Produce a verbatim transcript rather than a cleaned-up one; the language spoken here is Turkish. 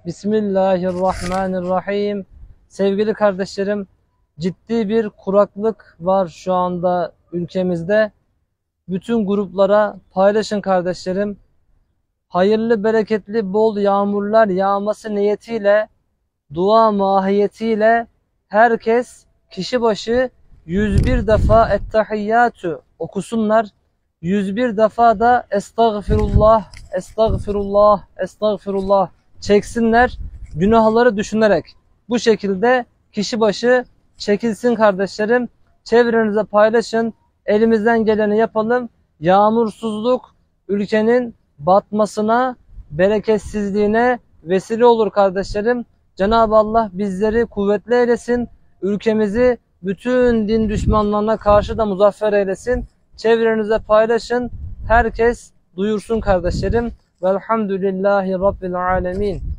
Bismillahirrahmanirrahim. Sevgili kardeşlerim, ciddi bir kuraklık var şu anda ülkemizde. Bütün gruplara paylaşın kardeşlerim. Hayırlı, bereketli, bol yağmurlar yağması niyetiyle, dua mahiyetiyle herkes kişi başı yüz bir defa Ettehiyyatü okusunlar. yüz bir defa da Estağfirullah, Estağfirullah, Estağfirullah çeksinler, günahları düşünerek. Bu şekilde kişi başı çekilsin kardeşlerim. Çevrenize paylaşın. Elimizden geleni yapalım. Yağmursuzluk ülkenin batmasına, bereketsizliğine vesile olur kardeşlerim. Cenab-ı Allah bizleri kuvvetli eylesin. Ülkemizi bütün din düşmanlarına karşı da muzaffer eylesin. Çevrenize paylaşın. Herkes duyursun kardeşlerim. Velhamdülillahi Rabbil alemin.